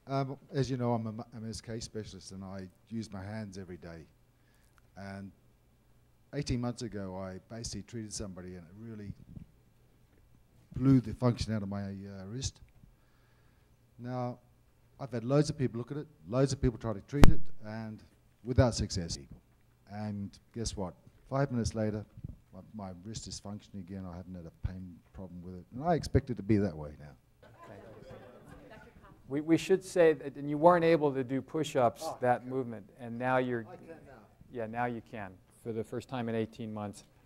As you know, I'm a MSK specialist and I use my hands every day. And 18 months ago, I basically treated somebody and it really blew the function out of my wrist. Now, I've had loads of people look at it, loads of people try to treat it, and without success. And guess what? 5 minutes later, my wrist is functioning again. I haven't had a pain problem with it. And I expect it to be that way now. We should say that and you weren't able to do push-ups, that movement, and now you're... I can now. Yeah, now you can, for the first time in 18 months.